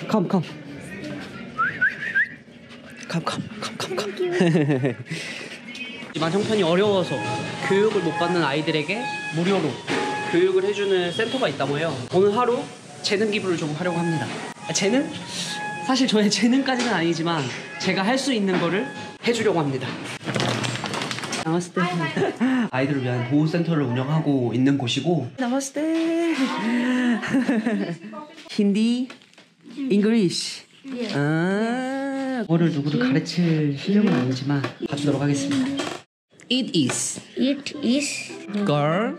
Come, come. 하지만 형편이 어려워서 교육을 못 받는 아이들에게 무료로 교육을 해주는 센터가 있다고 해요. 오늘 하루 재능 기부를 좀 하려고 합니다. 재능? 사실 저의 재능까지는 아니지만 제가 할 수 있는 거를 해주려고 합니다. 나마스테. 아이들을 위한 보호센터를 운영하고 있는 곳이고. 나마스테. 힌디, 잉글리시. 아, 뭐를 누구를 가르칠 실력은 아니지만 봐주도록 하겠습니다. It is girl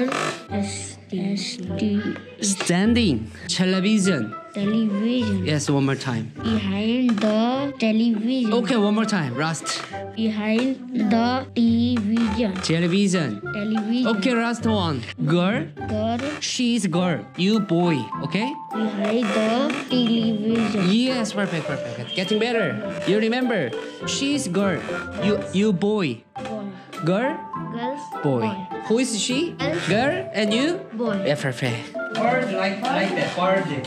standing television. Yes, one more time. Behind the television. Okay, one more time. Last. Behind the television. Television. Okay, last one. Girl. She's girl. You boy. Okay. Behind the television. Yes, perfect. Getting better. You remember? She's girl. You boy. Girl. Boy. Who is she? Girl. And you? Boy. Yeah, perfect. Bird like that. Bird.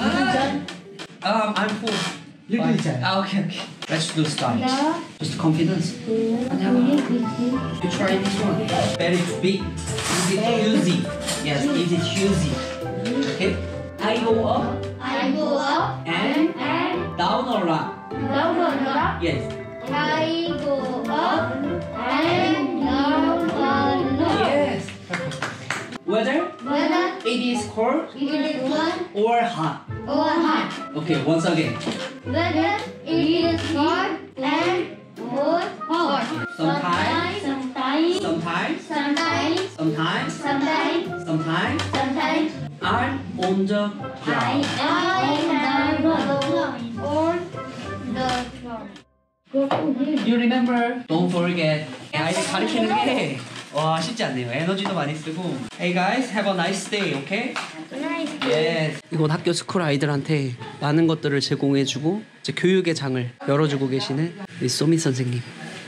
I'm full. Little child. Okay. Let's do stars. Just confidence. You try this one. Very big. Is it choosy? Yes, is it choosy? Okay. I go up and down or up? Yes. I go up and down Yes. Whether it is cold or hot. Okay, once again. Whether it is hot and or hot. Sometimes I'm on the ground. You remember? Don't forget. 아이들 가르치는 게 와 쉽지 않네요. 에너지도 많이 쓰고. Hey guys, have a nice day, okay? Yes. 이곳 학교 스쿨 아이들한테 많은 것들을 제공해주고 이제 교육의 장을 열어주고 계시는 이 소미 선생님.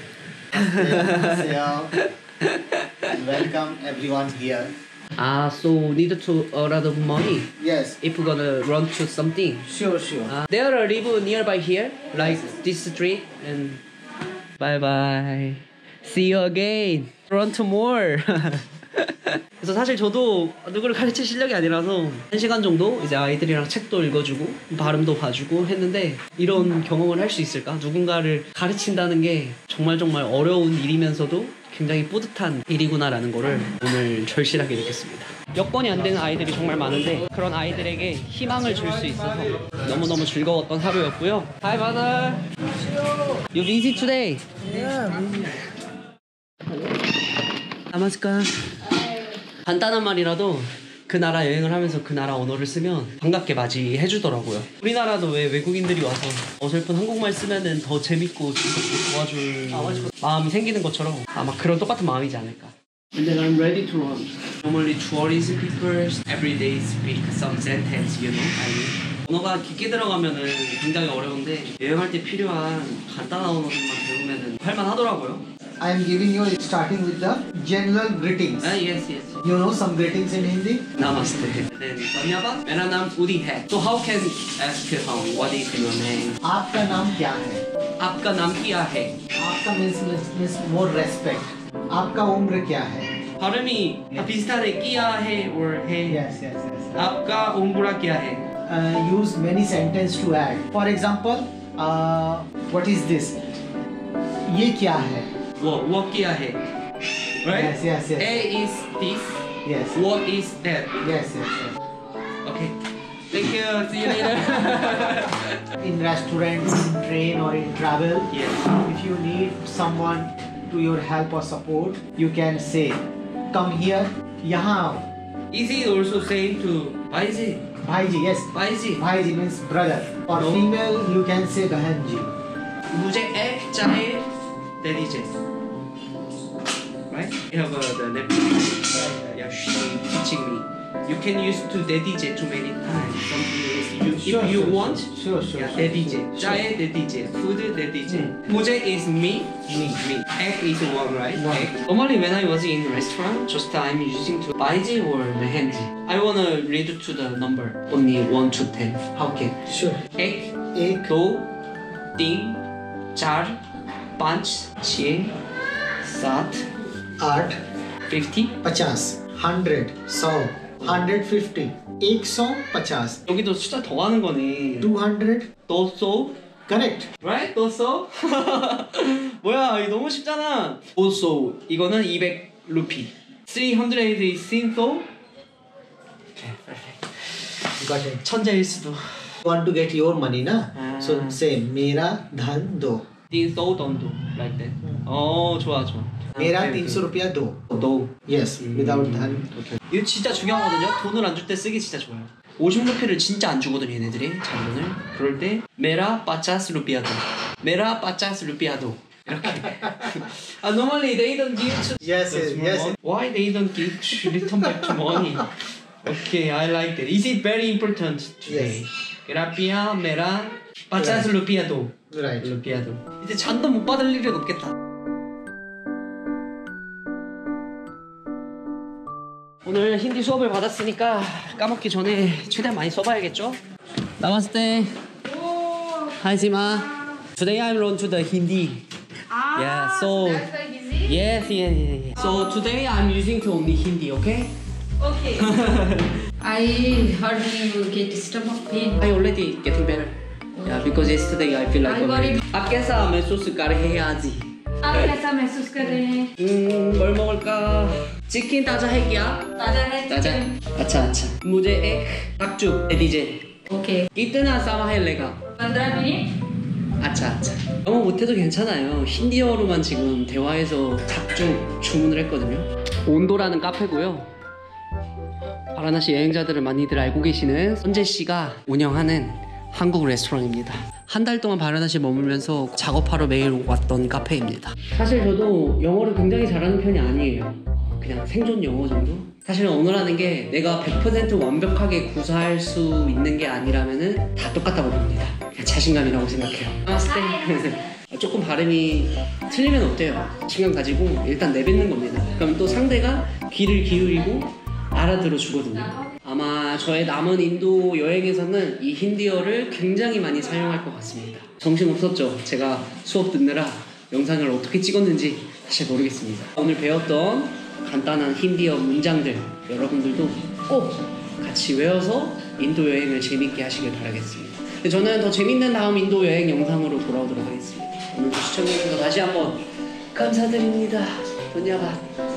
안녕하세요. Welcome everyone here. So need to a lot of money Yes. if we're gonna run to something. Sure. There are live nearby here, like this street, and bye bye. See you again. Run to more. 그래서 사실 저도 누구를 가르칠 실력이 아니라서 1시간 정도 이제 아이들이랑 책도 읽어주고 발음도 봐주고 했는데 이런 경험을 할 수 있을까? 누군가를 가르친다는 게 정말 어려운 일이면서도 굉장히 뿌듯한 일이구나라는 거를 오늘 절실하게 느꼈습니다. 여건이 안 되는 아이들이 정말 많은데 그런 아이들에게 희망을 줄 수 있어서 너무너무 즐거웠던 하루였고요. Hi, brother. You busy today? Yeah, busy. 나마스카. 간단한 말이라도 그 나라 여행을 하면서 그 나라 언어를 쓰면 반갑게 맞이해 주더라고요. 우리나라도 왜 외국인들이 와서 어설픈 한국말 쓰면은 더 재밌고 즐겁고 도와줄 마음이 생기는 것처럼 아마 그런 똑같은 마음이지 않을까. And then I'm ready to run. Normally tourism people every day speak some sentence, you know? I mean. 언어가 깊게 들어가면은 굉장히 어려운데 여행할 때 필요한 간단한 언어들만 배우면은 할만하더라고요. I am giving you starting with the general greetings. Yes. You know some greetings in Hindi? Namaste. Then धन्यवाद. मेरा नाम उदी है. So how can ask what is your name? आपका नाम क्या है? आपका नाम क्या है? आपका means more respect. आपका उम्र क्या है? 발음이 다 비슷하네. क्या है or है. Yes. आपका उम्र क्या है? Use many sentence to add. For example, what is this? ये क्या है? वो क्या है? Right? Yes. A is this. Yes. What is that? Yes. Okay. Thank you. See you later. In restaurants, in train or in travel, Yes. if you need someone to your help or support, you can say, come here, यहाँ आओ. Is it also same to भाईजी? भाईजी, yes. भाईजी. भाईजी means brother. Or No. female, you can say बहनजी. मुझे एक चाय दे दीजिए. Right? You have the name. Yeah, she teaching me. You can use to dedije too many times. If Sure, you sure, want, sure, sure, yeah, sure. dedije. Chae dedije. Food dedije. Muje is me. Me. Egg is one, right? One. Egg. Normally when I was in restaurant, just I'm using to baiji or mehendi. I wanna read to the number. Only 1 to 10. How can? Sure. Egg, एक, दो, तीन, चार, पाँच, छः, सात, 8, 50. 50, 100, 100, 150, 150, 여기도 숫자 더 하는 거네. 200. 도소, Correct. right? 도소. 뭐야, 이거 너무 쉽잖아. 도소, 이거는 200 루피. 300 is sinto. Okay, perfect. Got it. 천재일 수도. Want to get your money, na? Ah. So say मेरा धन दो. 띵소 돈도, like that. 좋아, 좋아. मेरा 300 रुपया दो. 도. Yes, without धन. 이거 진짜 중요하거든요. 돈을 안 줄 때 쓰기 진짜 좋아요. 50루피를 진짜 안 주거든요, 얘네들이. 자본을. 그럴 때 메라 빠짜스 루피아도. 메라 빠짜스 루피아도. 이렇게. Normally they don't give to Yes, yes, yes. Why they don't give return back to money? Okay, I like that. Is it very important today? Yes. Grapia, 메라 빠짜스 루피아도. Right. 루피아도. 이제 잔도 못 받을 일은 없겠다. 오늘 힌디 수업을 받았으니까 까먹기 전에 최대한 많이 써봐야겠죠? 나마스테. 하이지마. Today I'm learn to the Hindi. Yeah, so that's why busy. yes, yeah. So today I'm using to only Hindi, okay? Okay. I heard you get stomach pain. I already getting better. Yeah, because yesterday I feel like I got it. आप कैसा महसूस कर रहे हैं आज? आप कैसा महसूस कर रहे हैं? 뭘 먹을까? चिकन ताजा है क्या? ताजा है ताजा. chicken? अच्छा. मुझे एक 닭죽 दे दीजिए. Okay. कितना समय लेगा? 15 मिनट. 아차. 영어 못해도 괜찮아요. 힌디어로만 지금 대화해서 닭죽 주문을 했거든요. 온도라는 카페고요. 바라나시 여행자들을 많이들 알고 계시는 선재 씨가 운영하는 한국 레스토랑입니다. 한 달 동안 바라나시에 머물면서 작업하러 매일 왔던 카페입니다. 사실 저도 영어를 굉장히 잘하는 편이 아니에요. 그냥 생존 영어 정도? 사실 언어라는 게 내가 100% 완벽하게 구사할 수 있는 게 아니라면은 다 똑같다고 봅니다. 그냥 자신감이라고 생각해요. 조금 발음이 틀리면 어때요? 신경 가지고 일단 내뱉는 겁니다. 그럼 또 상대가 귀를 기울이고 알아들어 주거든요. 아마 저의 남은 인도 여행에서는 이 힌디어를 굉장히 많이 사용할 것 같습니다. 정신없었죠? 제가 수업 듣느라 영상을 어떻게 찍었는지 사실 모르겠습니다. 오늘 배웠던 간단한 힌디어 문장들 여러분들도 꼭 같이 외워서 인도 여행을 재밌게 하시길 바라겠습니다. 근데 저는 더 재밌는 다음 인도 여행 영상으로 돌아오도록 하겠습니다. 오늘 시청해주셔서 다시 한번 감사드립니다. 돈야바.